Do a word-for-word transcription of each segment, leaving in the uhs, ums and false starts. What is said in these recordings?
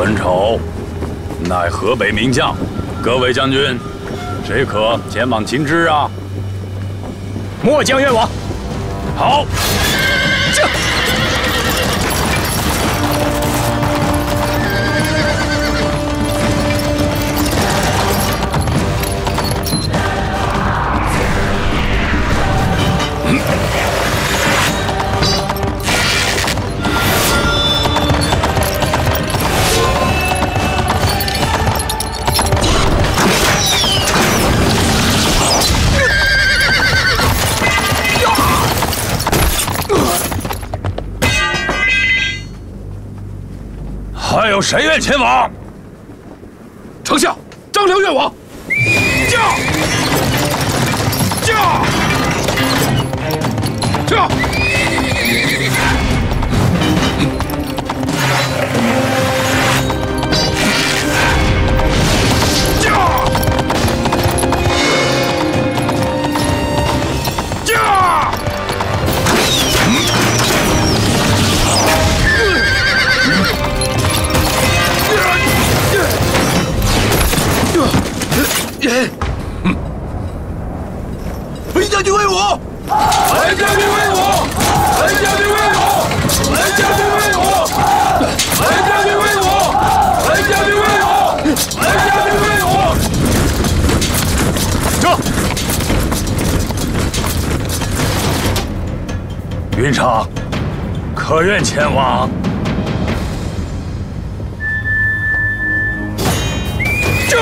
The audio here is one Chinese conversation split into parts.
文丑乃河北名将，各位将军，谁可前往擒之啊？ 末将愿往。 好， 这。 还有谁愿前往？ 丞相，张辽愿往。驾！驾！驾！ 文将军为我！ 文将军为我！文将军为我！文将军为我！文将军为我！文将军为我！文将军为我！ 这云长，可愿前往？ 这。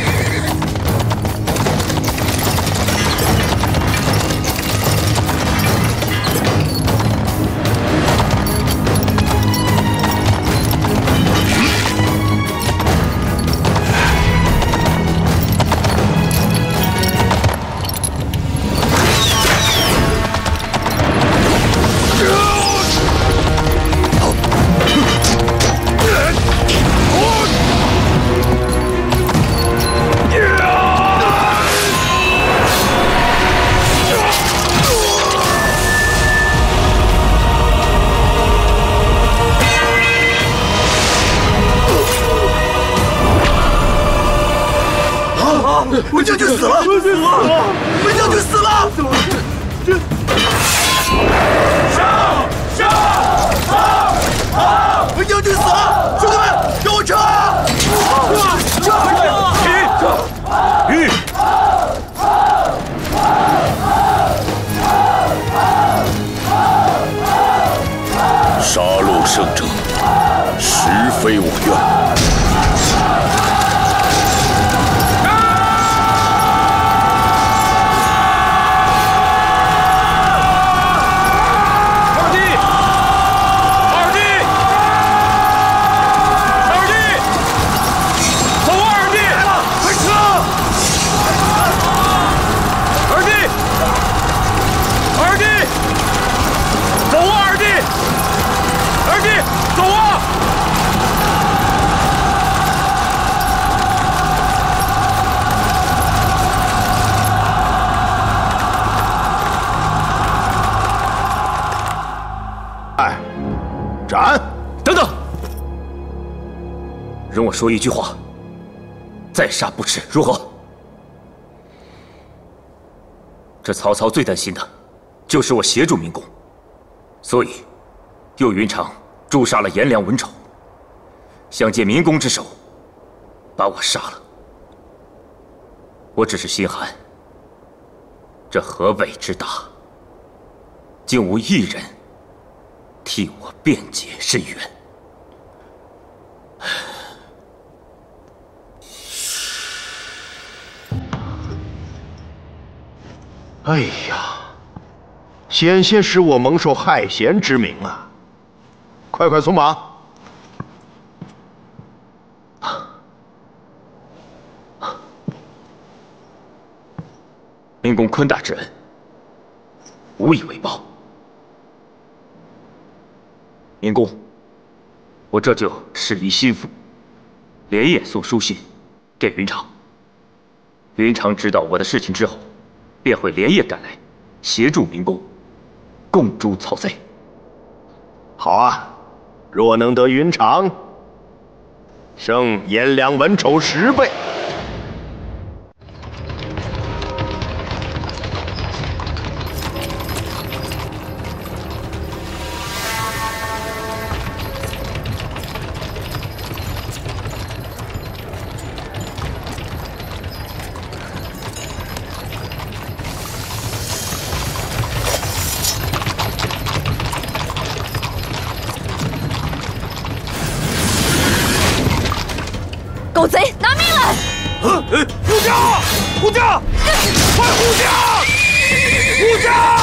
文将军死了！文将军死了！ 上上好好！ 文将军死了！兄弟们，让我撤！ 吁！ 杀戮胜者，实非我愿。 斩！等等，容我说一句话，再杀不迟，如何？这曹操最担心的，就是我协助民工，所以右云长诛杀了颜良、文丑，想借民工之手把我杀了。我只是心寒，这河北之大，竟无一人 替我辩解申冤。 哎呀，险些使我蒙受害贤之名啊！快快送马！ 民公坤大之恩，无以为报。 民公，我这就事宜心腹，连夜送书信给云长。云长知道我的事情之后，便会连夜赶来，协助民工，共诛曹贼。 好啊，若能得云长， 升颜良文丑十倍。 狗贼，拿命来！ 护驾！护驾！快护驾！护驾！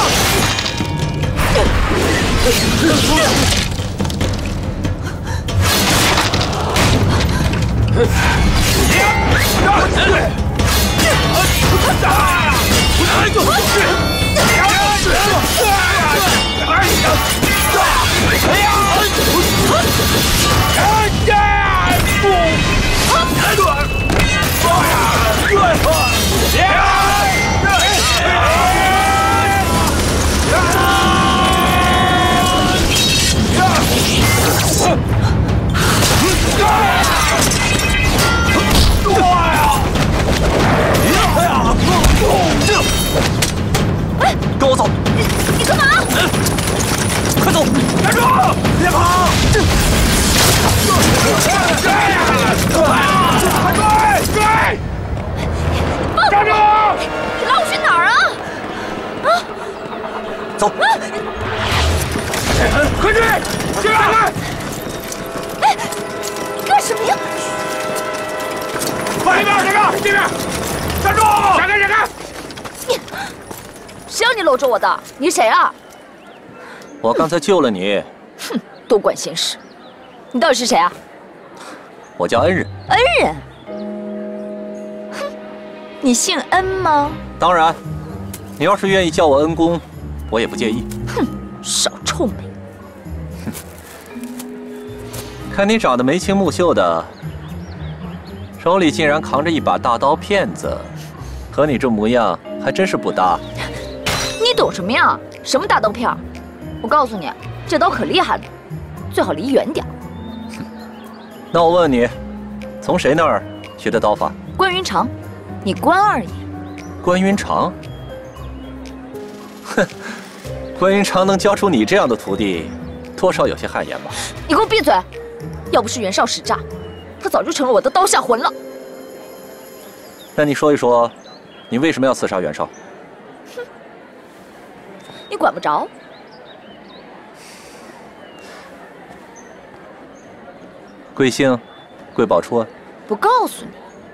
跟我走！ 你你干嘛？ 快走！ 站住！别跑！快追！追！站住！ 你拉我去哪儿啊？啊！ 走！ 快追！追来！ 哎，干什么呀？ 快这边！这边！这边！站住！闪开！闪开！ 你，谁让你搂着我的？你是谁啊？ 我刚才救了你。 哼，多管闲事。你到底是谁啊？ 我叫恩人。 恩人？哼，你姓恩吗？ 当然，你要是愿意叫我恩公，我也不介意。 哼，少臭美。 哼，看你长得眉清目秀的，手里竟然扛着一把大刀片子，和你这模样还真是不搭。 你懂什么呀？什么大刀片？我告诉你，这刀可厉害了，最好离远点。 那我问你，从谁那儿学的刀法？ 关云长，你关二爷。 关云长？哼，关云长能教出你这样的徒弟，多少有些汗颜吧？ 你给我闭嘴！要不是袁绍使诈，他早就成了我的刀下魂了。 那你说一说，你为什么要刺杀袁绍？ 哼，你管不着。 贵姓，贵宝出啊？ 不告诉你。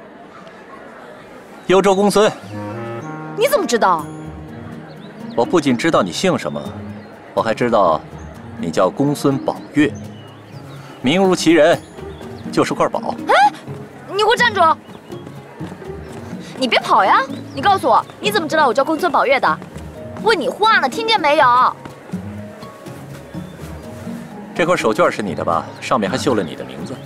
幽州公孙。 你怎么知道？ 我不仅知道你姓什么，我还知道你叫公孙宝月，名如其人，就是块宝。 哎，你给我站住！你别跑呀！你告诉我，你怎么知道我叫公孙宝月的？问你话呢，听见没有？ 这块手绢是你的吧？上面还绣了你的名字。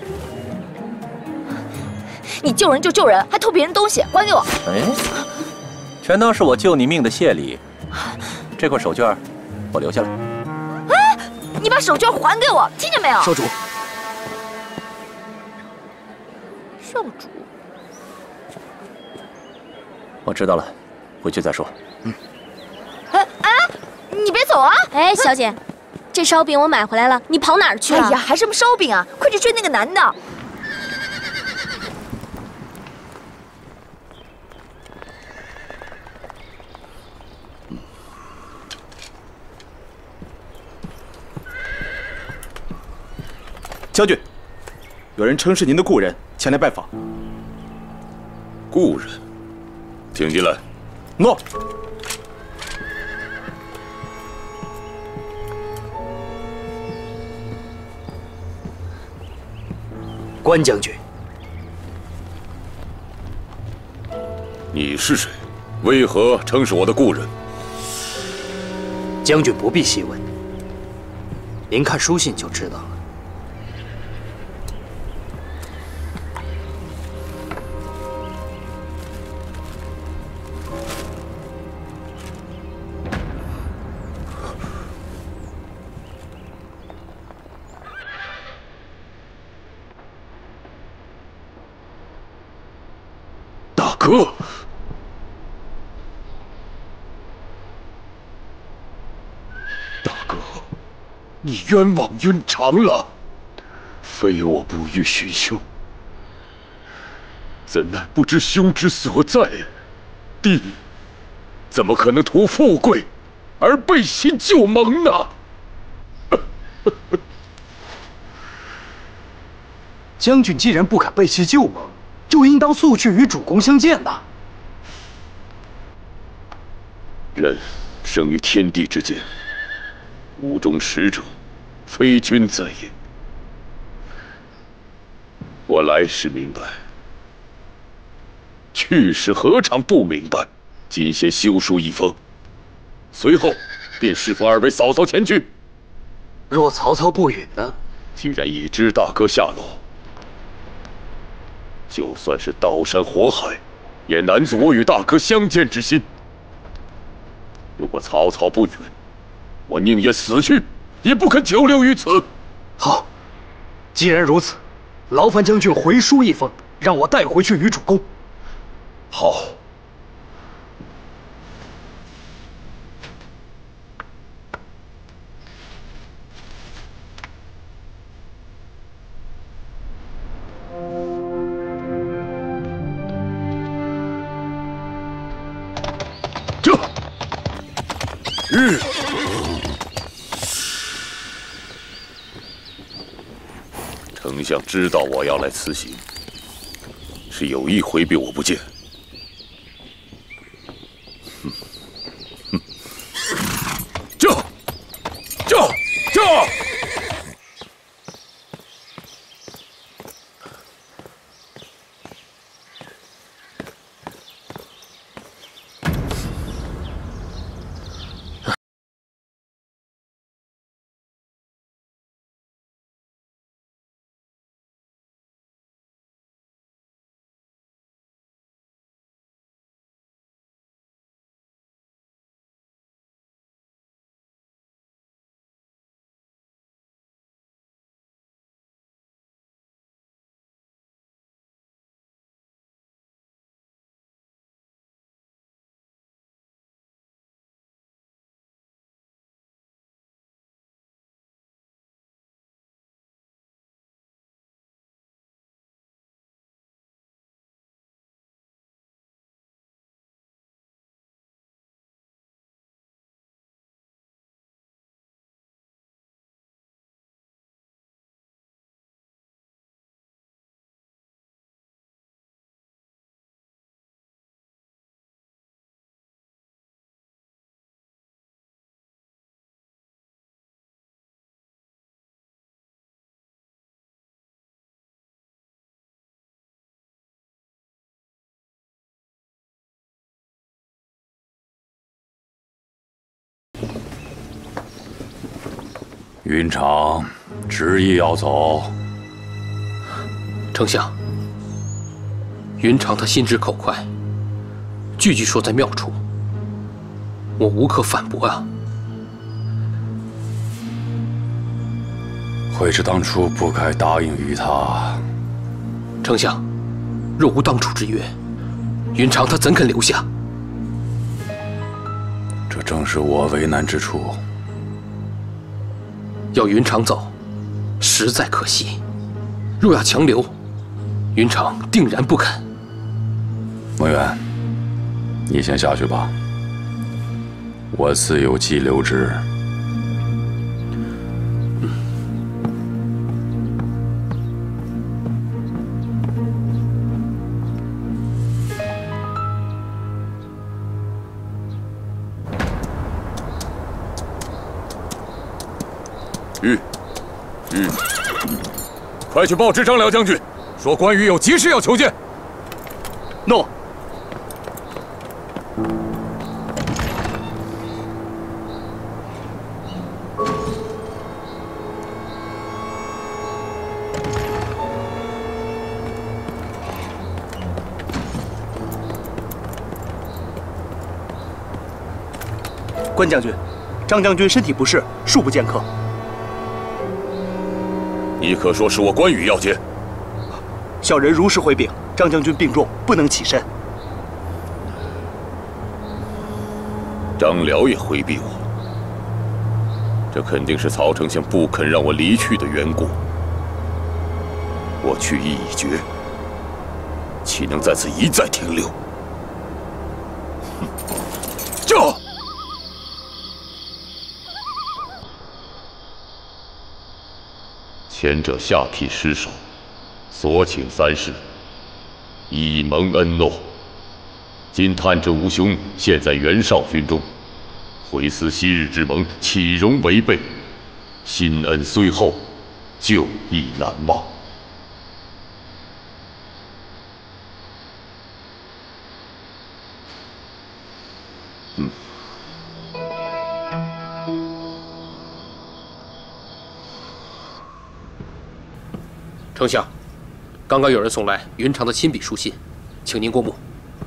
你救人就救人，还偷别人东西，还给我！ 哎，全当是我救你命的谢礼。这块手绢，我留下来。 哎，你把手绢还给我，听见没有？ 少主。 少主。 我知道了，回去再说。嗯。 哎哎，你别走啊！ 哎，小姐。这烧饼我买回来了，你跑哪儿去了？ 哎呀，还什么烧饼啊！快去追那个男的！ 将军，有人称是您的故人，前来拜访。 故人，请进来。 诺。 关将军， 你是谁？为何称是我的故人？ 将军不必细问，您看书信就知道了。 哥，大哥，你冤枉云长了，非我不欲寻兄，怎奈不知兄之所在？弟怎么可能图富贵而背信旧盟呢？ 将军既然不肯背弃旧盟，就应当速去与主公相见呐。 人生于天地之间，屋中使者，非君在也。我来时明白，去时何尝不明白？今先修书一封，随后便侍奉二位嫂嫂前去。 若曹操不允呢？ 既然已知大哥下落，就算是刀山火海，也难阻我与大哥相见之心。如果曹操不允，我宁愿死去，也不肯久留于此。 好，既然如此，劳烦将军回书一封，让我带回去与主公。 好。这，嗯，丞相知道我要来辞行，是有意回避我不见。哼，哼，这，这，这。 云长执意要走， 丞相，云长他心直口快，句句说在妙处，我无可反驳啊。 悔之当初不该答应于他。 丞相，若无当初之约，云长他怎肯留下？ 这正是我为难之处。 要云长走，实在可惜；若要强留，云长定然不肯。 蒙远，你先下去吧，我自有计留之。 玉，玉，快去报知张辽将军，说关羽有急事要求见。 诺。关将军，张将军身体不适，恕不见客。 你可说是我关羽要见？ 小人如实回禀，张将军病重，不能起身。 张辽也回避我，这肯定是曹丞相不肯让我离去的缘故。我去意已决，岂能在此一再停留？哼！这。 前者下邳失守，所请三世，以蒙恩诺。今探者无兄现在袁绍军中，回思昔日之盟，岂容违背？新恩虽厚，旧义难忘。嗯。 丞相，刚刚有人送来云长的亲笔书信，请您过目。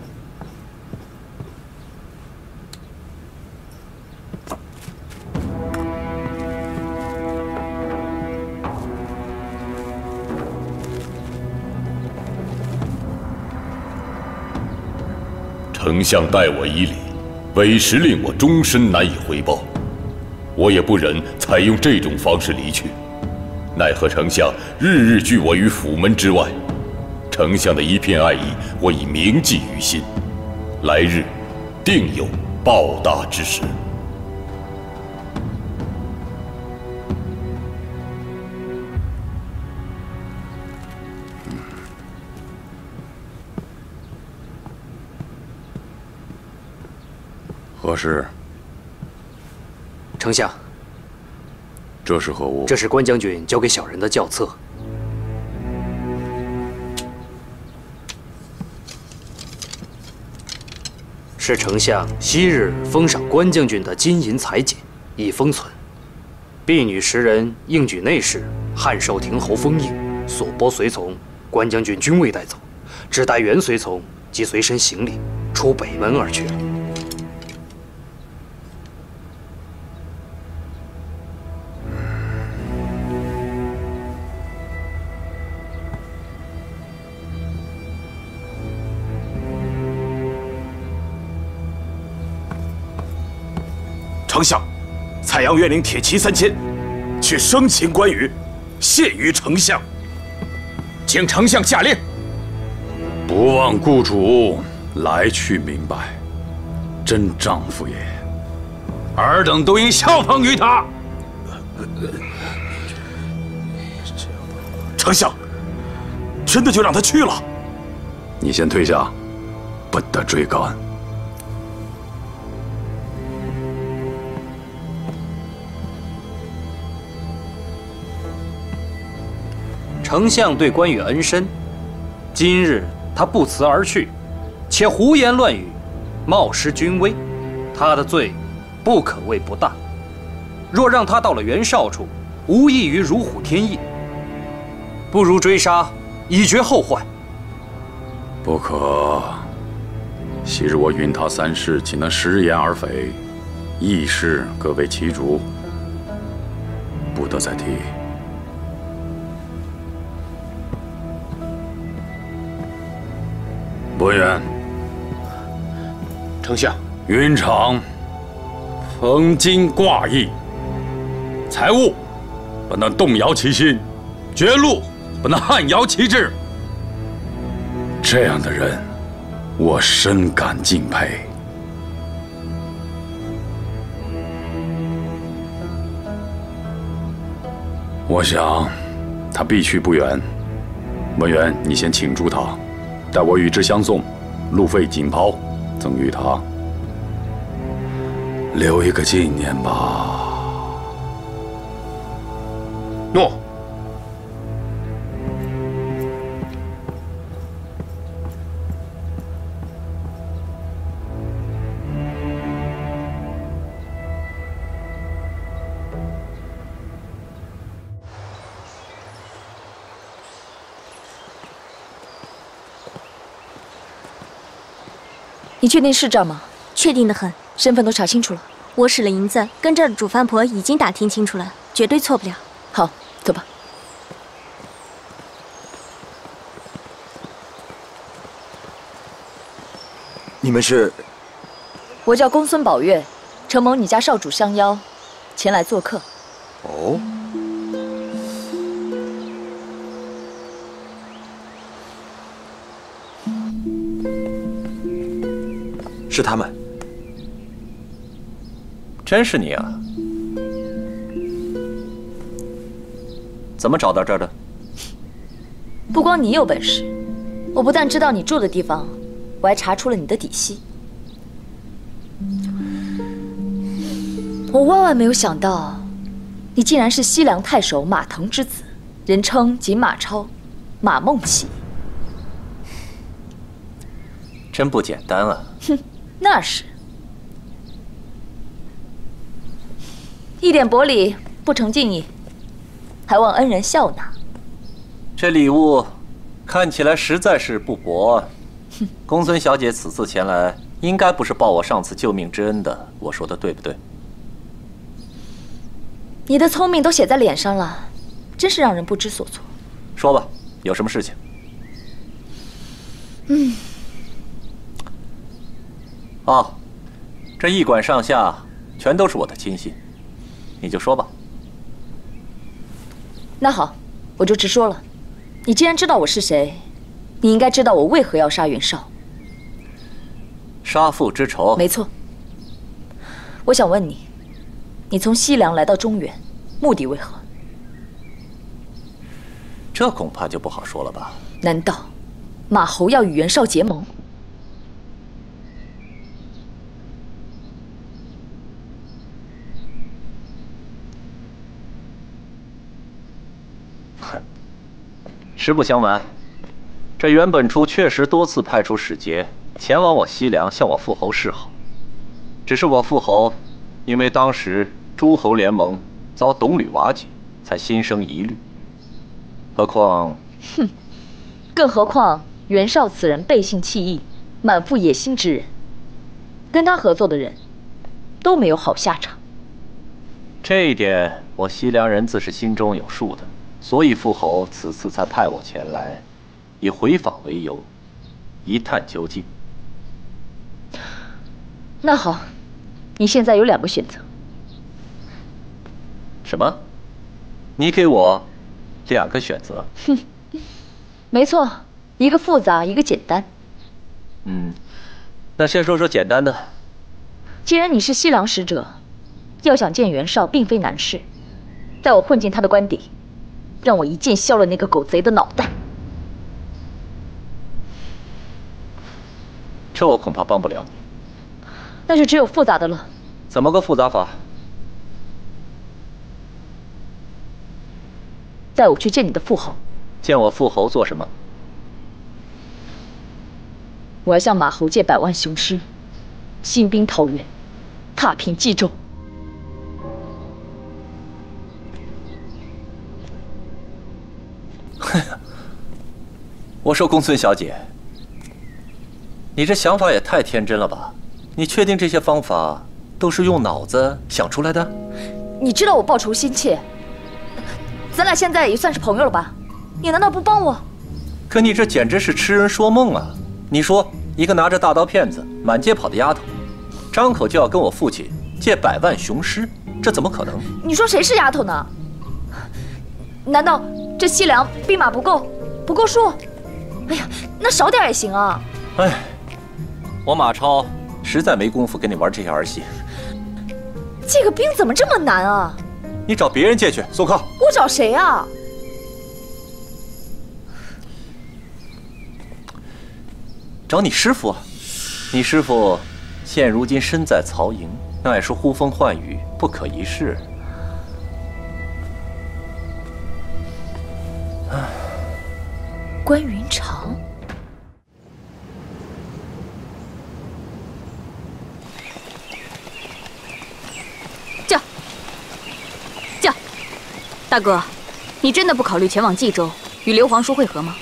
丞相待我以礼，委实令我终身难以回报。我也不忍采用这种方式离去。 奈何丞相日日拒我于府门之外，丞相的一片爱意，我已铭记于心，来日定有报答之时。 何事？ 丞相。 这是何物？ 这是关将军交给小人的教册。是丞相昔日封赏关将军的金银裁剪，已封存。婢女十人应举内侍，汉寿亭侯封印，所拨随从，关将军均未带走，只带原随从及随身行李，出北门而去了。 丞相，采阳院领铁骑三千，却生擒关羽，献于丞相。请丞相下令。 不忘故主，来去明白，真丈夫也。尔等都应效仿于他。 丞相，真的就让他去了？ 你先退下，不得追赶。 丞相对关羽恩深，今日他不辞而去，且胡言乱语，冒失军威，他的罪不可谓不大。若让他到了袁绍处，无异于如虎添翼，不如追杀，以绝后患。 不可。昔日我允他三世，岂能食言而肥？义事各为其主，不得再提。 文远， 丞相， 云长逢金挂义，财物不能动摇其心，绝路不能撼摇其志。这样的人，我深感敬佩。我想他必去不远。文远，你先请住他。 待我与之相送，路费锦袍赠与他，留一个纪念吧。 诺。 你确定是这儿吗？ 确定的很， 身份都查清楚了。 我使了银子，跟这儿的主饭婆已经打听清楚了，绝对错不了。 好，走吧。 你们是？ 我叫公孙宝月， 承蒙你家少主相邀，前来做客。 哦。 是他们， 真是你啊！怎么找到这儿的？ 不光你有本事，我不但知道你住的地方，我还查出了你的底细。我万万没有想到，你竟然是西凉太守马腾之子，人称锦马超、马孟起。 真不简单啊！ 哼。 那是，一点薄礼不成敬意，还望恩人笑纳。 这礼物看起来实在是不薄。公孙小姐此次前来，应该不是报我上次救命之恩的，我说的对不对？ 你的聪明都写在脸上了，真是让人不知所措。 说吧，有什么事情？ 嗯。 哦，这驿馆上下全都是我的亲信，你就说吧。 那好，我就直说了。你既然知道我是谁，你应该知道我为何要杀袁绍。 杀父之仇。 没错。我想问你，你从西凉来到中原，目的为何？ 这恐怕就不好说了吧？ 难道马侯要与袁绍结盟？ 实不相瞒，这袁本初确实多次派出使节前往我西凉向我父侯示好，只是我父侯因为当时诸侯联盟遭董吕瓦解，才心生疑虑。何况， 哼，更何况袁绍此人背信弃义，满腹野心之人，跟他合作的人都没有好下场。 这一点我西凉人自是心中有数的。 所以父侯此次才派我前来，以回访为由，一探究竟。 那好，你现在有两个选择。 什么？你给我两个选择？ 哼，没错，一个复杂，一个简单。 嗯，那先说说简单的。 既然你是西凉使者，要想见袁绍，并非难事。带我混进他的官邸。 让我一剑削了那个狗贼的脑袋！ 这我恐怕帮不了你。 那就只有复杂的了。 怎么个复杂法？ 带我去见你的父侯。 见我父侯做什么？ 我要向马侯借百万雄师，兴兵讨袁，踏平冀州。 我说公孙小姐，你这想法也太天真了吧？你确定这些方法都是用脑子想出来的？ 你知道我报仇心切，咱俩现在也算是朋友了吧？你难道不帮我？ 可你这简直是痴人说梦啊！你说一个拿着大刀片子满街跑的丫头，张口就要跟我父亲借百万雄师，这怎么可能？ 你说谁是丫头呢？难道这西凉兵马不够，不够数？哎呀，那少点也行啊！ 哎，我马超实在没工夫跟你玩这些儿戏。 这个兵怎么这么难啊？ 你找别人借去，速靠。 我找谁啊？ 找你师傅啊！你师傅现如今身在曹营，那也是呼风唤雨，不可一世。唉。 关云长， 驾驾！大哥，你真的不考虑前往冀州与刘皇叔会合吗？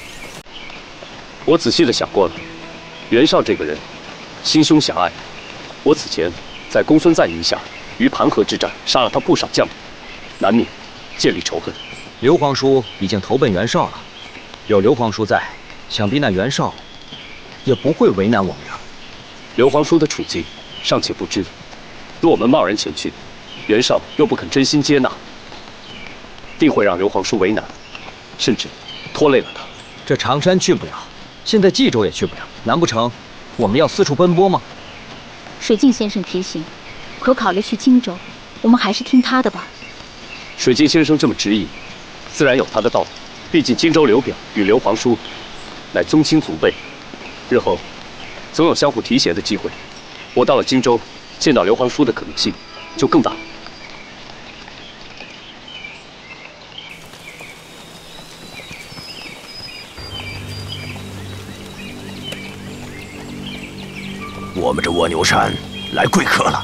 我仔细的想过了，袁绍这个人心胸狭隘，我此前在公孙瓒营下于盘河之战杀了他不少将领，难免建立仇恨。 刘皇叔已经投奔袁绍了。 有刘皇叔在，想必那袁绍也不会为难我们的。 刘皇叔的处境尚且不知， 若我们贸然前去，袁绍又不肯真心接纳，定会让刘皇叔为难，甚至拖累了他。 这常山去不了，现在冀州也去不了，难不成我们要四处奔波吗？ 水镜先生提醒，可考虑去荆州，我们还是听他的吧。 水镜先生这么执意，自然有他的道理。毕竟荆州刘表与刘皇叔乃宗亲族辈，日后总有相互提携的机会。我到了荆州，见到刘皇叔的可能性就更大。 我们这蜗牛山来贵客了。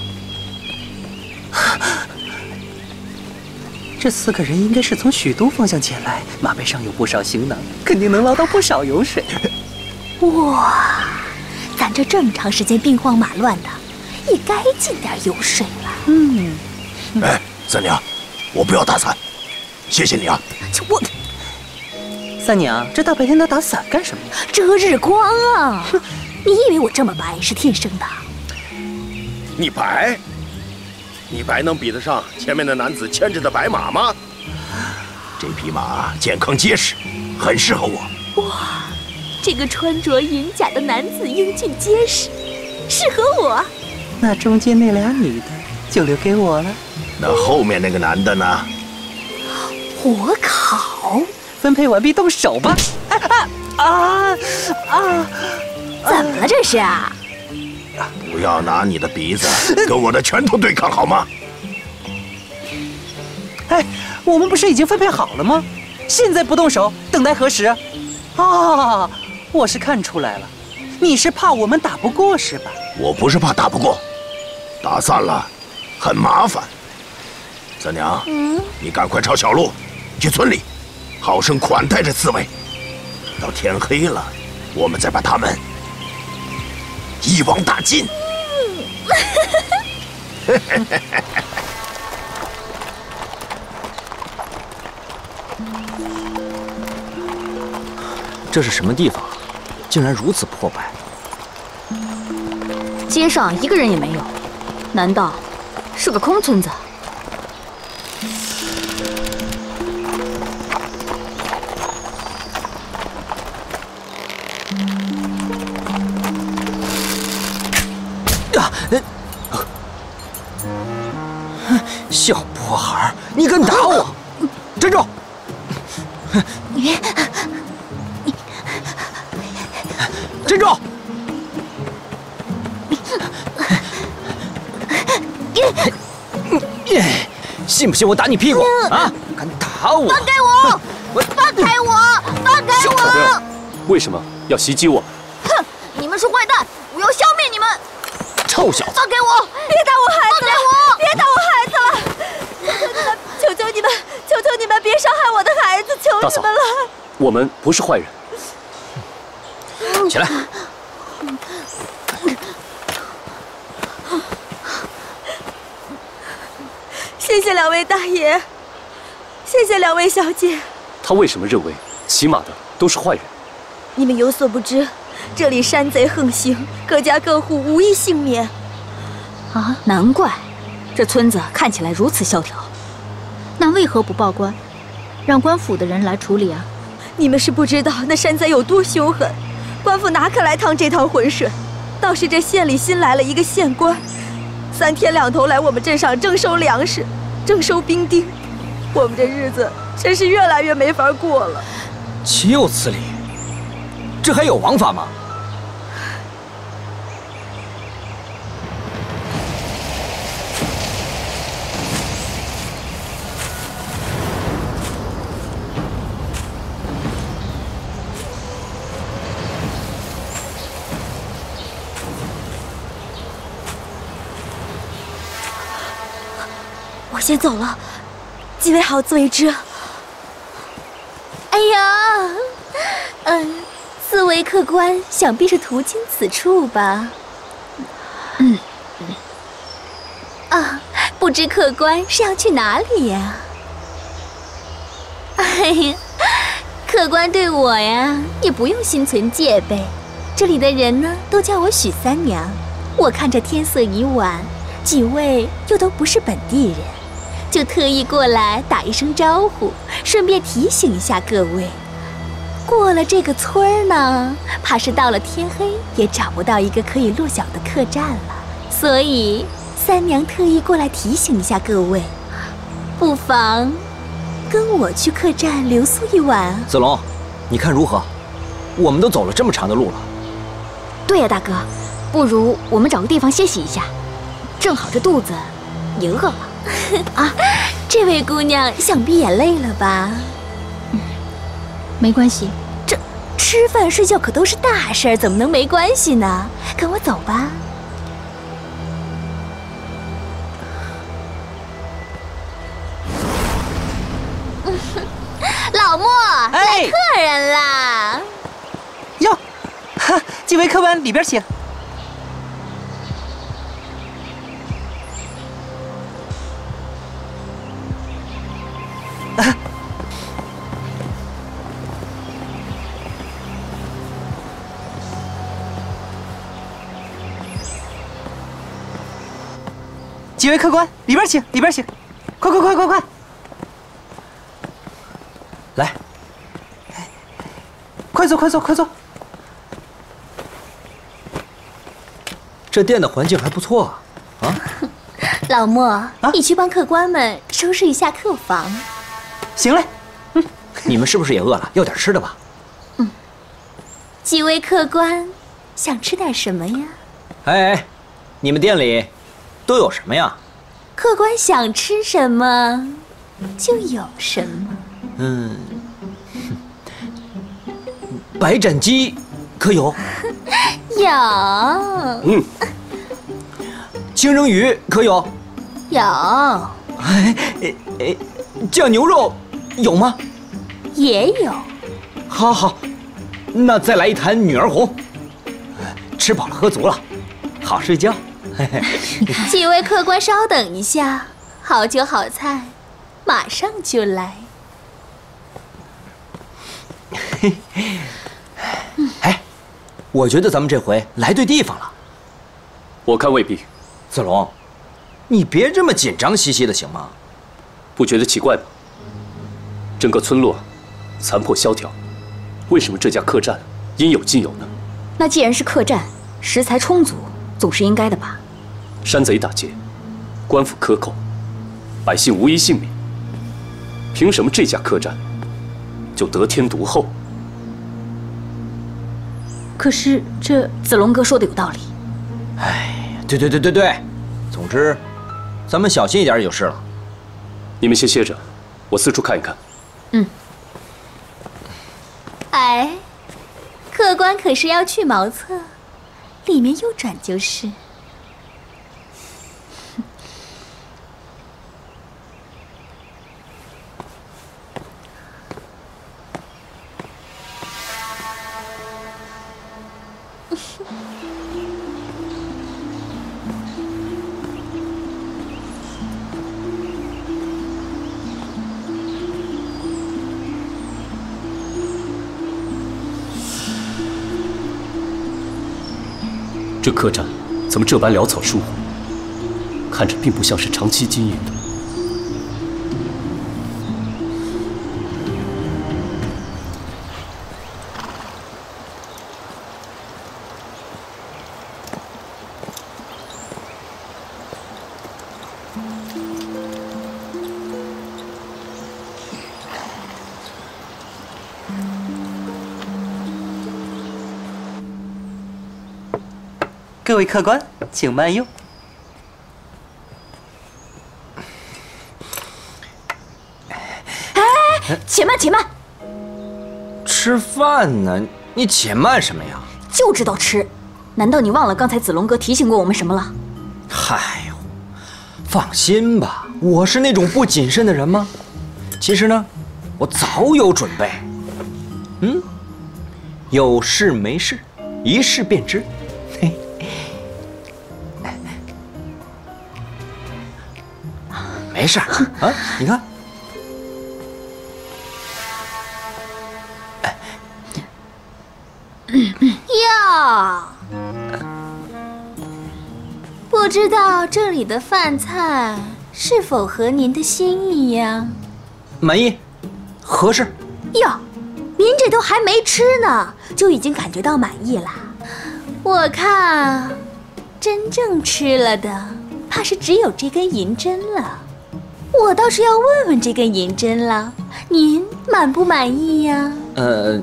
这四个人应该是从许都方向前来，马背上有不少行囊，肯定能捞到不少油水。 哇，咱这这么长时间兵荒马乱的，也该进点油水了。 嗯。 哎，三娘，我不要打伞，谢谢你啊。 我。 三娘，这大白天的打伞干什么呀？ 遮日光啊！你以为我这么白是天生的？ 你白？你白能比得上前面的男子牵着的白马吗？这匹马健康结实，很适合我。 哇，这个穿着银甲的男子英俊结实，适合我。 那中间那俩女的就留给我了。 那后面那个男的呢？ 火烤。 分配完毕，动手吧！啊啊啊！ 怎么了这是啊？ 不要拿你的鼻子跟我的拳头对抗好吗？ 哎，我们不是已经分配好了吗？现在不动手，等待何时？啊，我是看出来了，你是怕我们打不过是吧？ 我不是怕打不过，打散了很麻烦。三娘，嗯，你赶快抄小路去村里，好生款待这四位。到天黑了，我们再把他们一网打尽。 这是什么地方？竟然如此破败。 街上一个人也没有，难道是个空村子？ 小破孩，你敢打我！站住！ 你站住！信不信我打你屁股啊？敢打我！ 放开我！放开我！放开我！ 为什么要袭击我？ 哼！你们是坏蛋，我要消灭你们！ 臭小子！ 放开我！别打我孩子了！我！别打我孩子了！求求你们！求求你们！别伤害我的孩子！求你们了！ 我们不是坏人。 起来！ 谢谢两位大爷，谢谢两位小姐。 他为什么认为骑马的都是坏人？ 你们有所不知，这里山贼横行，各家各户无一幸免。 啊，难怪这村子看起来如此萧条。 那为何不报官，让官府的人来处理啊？ 你们是不知道那山贼有多凶狠，官府哪肯来趟这趟浑水？倒是这县里新来了一个县官，三天两头来我们镇上征收粮食，征收兵丁，我们这日子真是越来越没法过了。 岂有此理！这还有王法吗？ 我先走了，几位好自为之。 哎呀，嗯，四位客官想必是途经此处吧？嗯，啊，不知客官是要去哪里呀？哎呀，客官对我呀也不用心存戒备，这里的人呢都叫我许三娘。我看这天色已晚， 几位又都不是本地人，就特意过来打一声招呼，顺便提醒一下各位。过了这个村儿呢，怕是到了天黑也找不到一个可以落脚的客栈了。所以三娘特意过来提醒一下各位，不妨跟我去客栈留宿一晚啊。 子龙，你看如何？我们都走了这么长的路了。 对呀，大哥，不如我们找个地方歇息一下，正好这肚子也饿了。 啊，这位姑娘想必也累了吧？ 嗯，没关系。 这吃饭睡觉可都是大事儿，怎么能没关系呢？跟我走吧。老莫，来客人啦！ 哟，哈，几位客官里边请。啊，几位客官里边请，里边请，快快快快快！ 来， 快坐，快坐，快坐。 这店的环境还不错啊！啊， 老莫，啊、你去帮客官们收拾一下客房。 行嘞。 嗯，你们是不是也饿了？要点吃的吧？ 嗯。几位客官，想吃点什么呀？ 哎哎，你们店里都有什么呀？ 客官想吃什么，就有什么。 嗯，白斩鸡可有？ 有。 嗯，清蒸鱼可有？ 有。 哎哎哎，酱牛肉有吗？ 也有。 好好，那再来一坛女儿红。吃饱了喝足了，好睡觉。 几位客官稍等一下，好酒好菜马上就来。 哎，我觉得咱们这回来对地方了。 我看未必。 子龙，你别这么紧张兮兮的行吗？ 不觉得奇怪吗？整个村落残破萧条，为什么这家客栈应有尽有呢？ 那既然是客栈，食材充足，总是应该的吧？ 山贼打劫，官府克扣，百姓无一幸免。凭什么这家客栈就得天独厚？ 可是这子龙哥说的有道理。 哎，对对对对对，总之，咱们小心一点就是了。 你们先歇着，我四处看一看。 嗯。 哎，客官可是要去茅厕，里面右转就是。 这客栈怎么这般潦草疏忽？看着并不像是长期经营的。 各位客官，请慢用。 哎，且慢，且慢！ 吃饭呢，你且慢什么呀？ 就知道吃，难道你忘了刚才子龙哥提醒过我们什么了？ 嗨呦，放心吧，我是那种不谨慎的人吗？其实呢，我早有准备。嗯，有事没事，一试便知。嘿。没事啊，你看， 哟，不知道这里的饭菜是否合您的心意呀？ 满意，合适。 哟，您这都还没吃呢，就已经感觉到满意了。我看，真正吃了的，怕是只有这根银针了。我倒是要问问这根银针了，您满不满意呀？ 呃，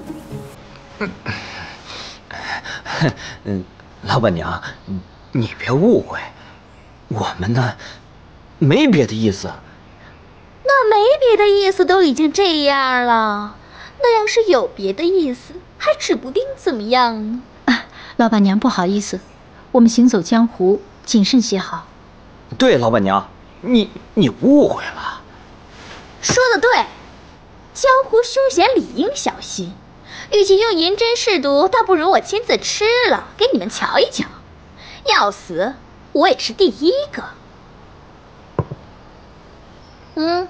嗯，老板娘，你别误会，我们呢，没别的意思。 那没别的意思都已经这样了，那要是有别的意思，还指不定怎么样呢。 啊，老板娘不好意思，我们行走江湖，谨慎些好。 对，老板娘，你你误会了。 说得对，江湖凶险理应小心。与其用银针试毒，倒不如我亲自吃了，给你们瞧一瞧。要死，我也是第一个。嗯。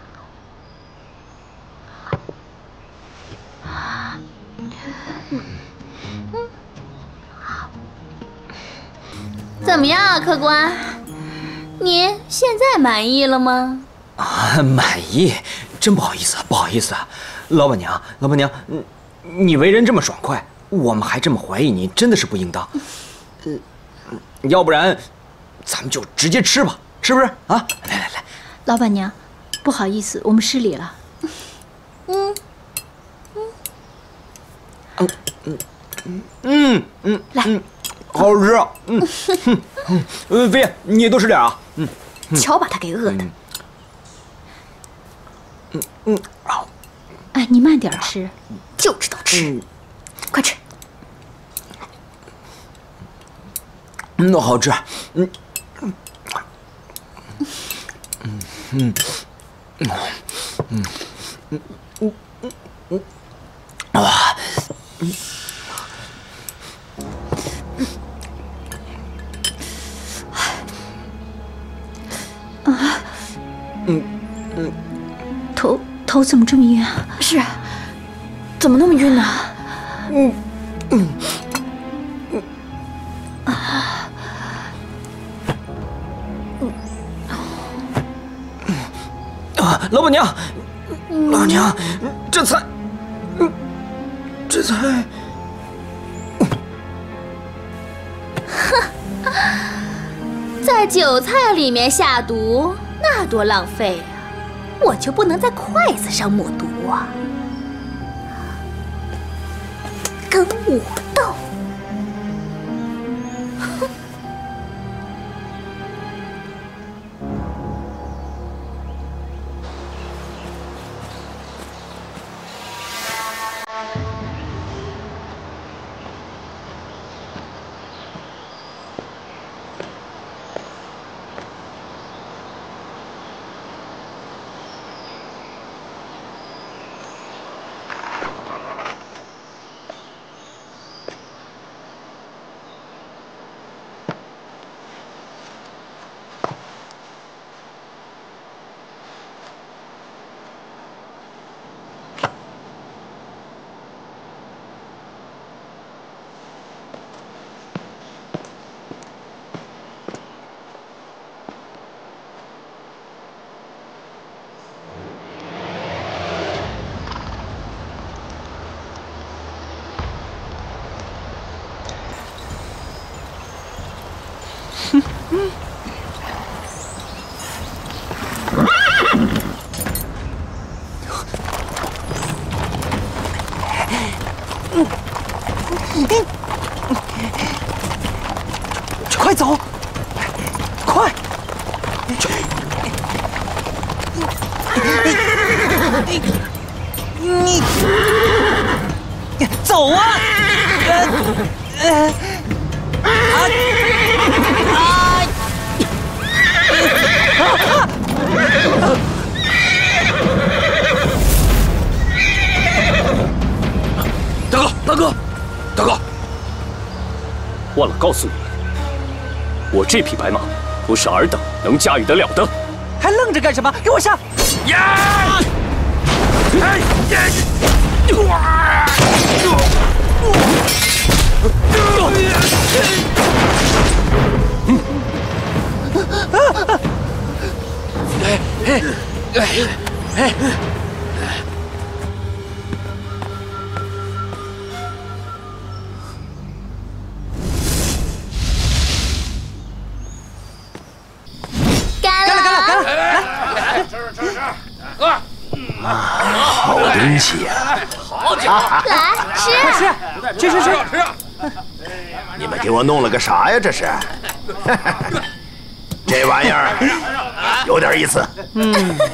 怎么样啊，客官？您现在满意了吗？ 啊，满意，真不好意思，不好意思啊，老板娘，老板娘，你你为人这么爽快，我们还这么怀疑你，真的是不应当。呃，要不然，咱们就直接吃吧，是不是啊？来来来， 老板娘，不好意思，我们失礼了。 嗯嗯嗯嗯嗯， 来， 好吃啊，嗯嗯嗯，飞，你也多吃点啊，嗯， 瞧把他给饿的。 嗯嗯，好。 哎，你慢点吃， 就知道吃，嗯、快吃。 嗯，好吃。嗯嗯嗯嗯嗯嗯嗯嗯啊嗯啊嗯嗯。 头头怎么这么晕啊？ 是，怎么那么晕呢？ 嗯嗯嗯啊嗯啊！老板娘，老板娘，这菜，嗯，这菜， 哼，在韭菜里面下毒，那多浪费啊！我就不能在筷子上抹毒啊！跟我斗！哼！ 快走！快！你走啊！呃呃啊啊！ 大哥，大哥，大哥！忘了告诉你，我这匹白马不是尔等能驾驭得了的。 还愣着干什么？给我上！ 呀！哎呀！ 哎哎哎哎！ 干了干了干了！ 来，吃吃吃！啊！ 好东西呀！ 好家伙！ 来吃， 快吃，吃吃吃！ 吃！ 你们给我弄了个啥呀？这是？这玩意儿有点意思。嗯。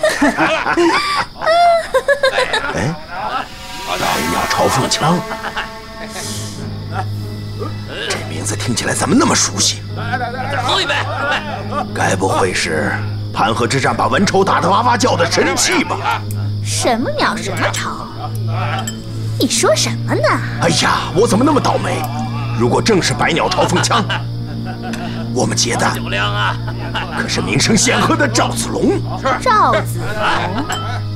哎，百鸟朝凤枪，这名字听起来怎么那么熟悉？ 再喝一杯。 该不会是盘河之战把文丑打得哇哇叫的神器吧？ 什么鸟什么巢？你说什么呢？ 哎呀，我怎么那么倒霉？如果正是百鸟朝凤枪，我们结的可是名声显赫的赵子龙。 赵子龙，